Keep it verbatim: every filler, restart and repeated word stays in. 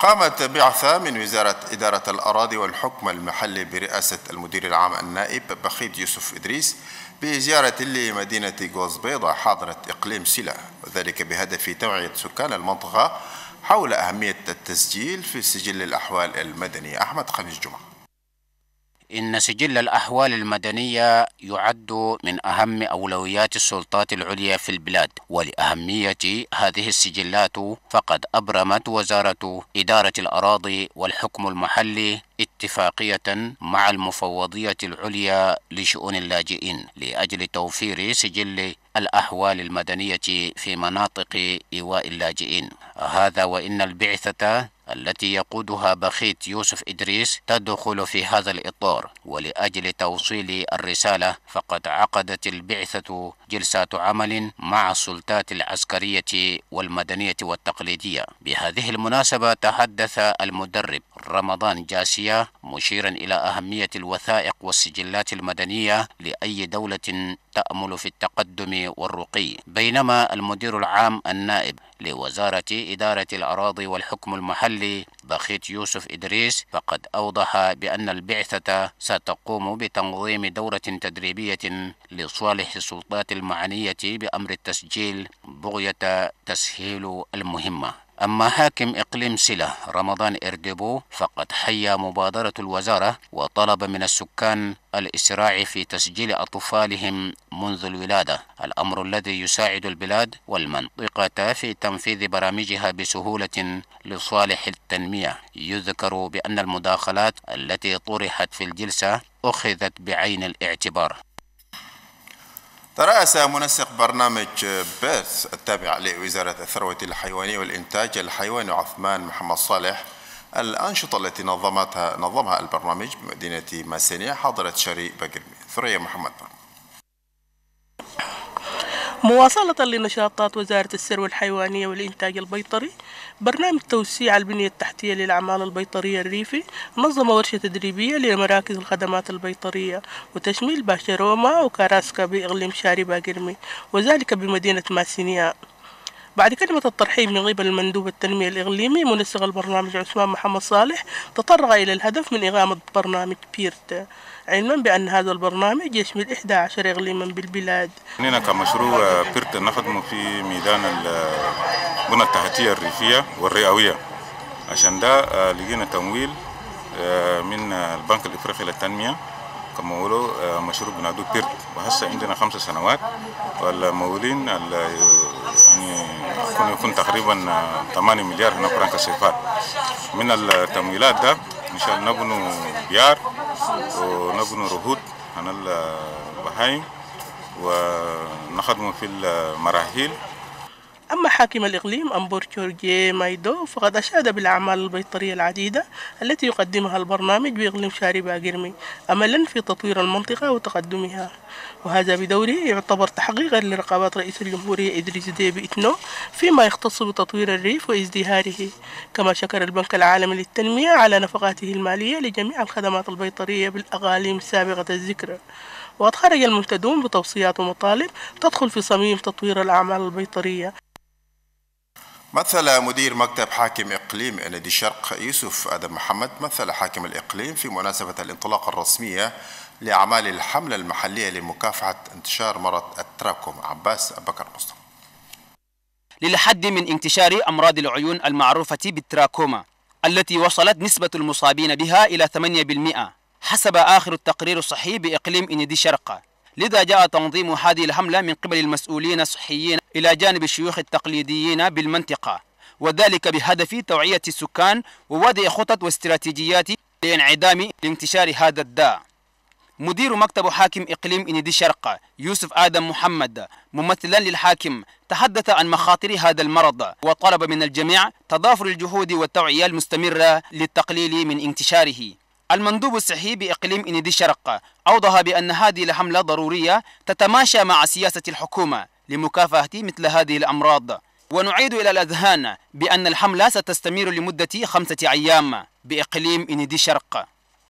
قامت بعثة من وزارة إدارة الأراضي والحكم المحلي برئاسة المدير العام النائب بخيت يوسف إدريس بزيارة لمدينة قوزبيضة حاضرة إقليم سلا، وذلك بهدف توعية سكان المنطقة حول أهمية التسجيل في سجل الأحوال المدنية. أحمد خميس جمعة. إن سجل الأحوال المدنية يعد من أهم أولويات السلطات العليا في البلاد، ولأهمية هذه السجلات فقد أبرمت وزارة إدارة الأراضي والحكم المحلي اتفاقية مع المفوضية العليا لشؤون اللاجئين لأجل توفير سجل الأحوال المدنية في مناطق إيواء اللاجئين. هذا وإن البعثة التي يقودها بخيت يوسف إدريس تدخل في هذا الإطار، ولأجل توصيل الرسالة فقد عقدت البعثة جلسات عمل مع السلطات العسكرية والمدنية والتقليدية. بهذه المناسبة تحدث المدرب رمضان جاسية مشيرا إلى أهمية الوثائق والسجلات المدنية لأي دولة تأمل في التقدم والرقي، بينما المدير العام النائب لوزارة إدارة الأراضي والحكم المحلي بخيت يوسف إدريس فقد أوضح بأن البعثة ستقوم بتنظيم دورة تدريبية لصالح السلطات المعنية بأمر التسجيل بغية تسهيل المهمة. أما حاكم إقليم سلا رمضان إردبو فقد حيا مبادرة الوزارة وطلب من السكان الإسراع في تسجيل أطفالهم منذ الولادة، الأمر الذي يساعد البلاد والمنطقة في تنفيذ برامجها بسهولة لصالح التنمية. يذكر بأن المداخلات التي طرحت في الجلسة أخذت بعين الاعتبار. ترأس منسق برنامج بيرث التابع لوزارة الثروة الحيوانية والإنتاج الحيواني عثمان محمد صالح الأنشطة التي نظمتها نظمها البرنامج بمدينة ماسينيا حاضرة شري بقرمي. ثريا محمد. مواصلة لنشاطات وزارة الثروة الحيوانية والإنتاج البيطري، برنامج توسيع البنية التحتية للأعمال البيطرية الريفي نظم ورشة تدريبية لمراكز الخدمات البيطرية وتشميل باشروما وكاراسكا بإقليم شاري باقرمي، وذلك بمدينة ماسينيا. بعد كلمة الترحيب من قبل المندوب التنمية الإقليمي منسق البرنامج عثمان محمد صالح، تطرق إلى الهدف من إقامة برنامج بيرت، علما بأن هذا البرنامج يشمل إحدى عشر إقليما بالبلاد. هنا كمشروع بيرت نخدم في ميدان البنى التحتية الريفية والرئوية، عشان ده لقينا تمويل من البنك الإفريقي للتنمية كمولو مشروع بنادو بيرت، وهسه عندنا خمس سنوات والمولين يعني يكون يكون تقريبا ثمانية مليار هنا فرنك سيفات. من التمويلات ده ان شاء الله نبنوا بيار ونبنوا رهود عن البهايم ونخدموا في المراحيل. أما حاكم الإقليم أمبور جورجي مايدو فقد أشاد بالأعمال البيطرية العديدة التي يقدمها البرنامج بإقليم شاري باقرمي أملا في تطوير المنطقة وتقدمها، وهذا بدوره يعتبر تحقيقا لرغبات رئيس الجمهورية إدريس ديبي إتنو فيما يختص بتطوير الريف وازدهاره. كما شكر البنك العالمي للتنمية على نفقاته المالية لجميع الخدمات البيطرية بالأقاليم سابقة الذكر، وقد خرج المنتدون بتوصيات ومطالب تدخل في صميم تطوير الأعمال البيطرية. مثل مدير مكتب حاكم إقليم نادي الشرق يوسف آدم محمد مثل حاكم الإقليم في مناسبة الانطلاقة الرسمية لأعمال الحملة المحلية لمكافحة انتشار مرض التراكم. عباس بكر مصطفى. للحد من انتشار أمراض العيون المعروفة بالتراكوما التي وصلت نسبة المصابين بها إلى ثمانية بالمئة حسب آخر التقرير الصحي بإقليم نادي الشرق، لذا جاء تنظيم هذه الحملة من قبل المسؤولين الصحيين إلى جانب الشيوخ التقليديين بالمنطقة، وذلك بهدف توعية السكان ووضع خطط واستراتيجيات لانعدام انتشار هذا الداء. مدير مكتب حاكم إقليم نادي الشرق يوسف آدم محمد ممثلا للحاكم تحدث عن مخاطر هذا المرض وطلب من الجميع تضافر الجهود والتوعية المستمرة للتقليل من انتشاره. المندوب الصحي بإقليم نادي الشرق أوضح بأن هذه الحملة ضرورية تتماشى مع سياسة الحكومة لمكافحة مثل هذه الأمراض، ونعيد إلى الأذهان بأن الحملة ستستمر لمدة خمسة أيام بإقليم نادي الشرق.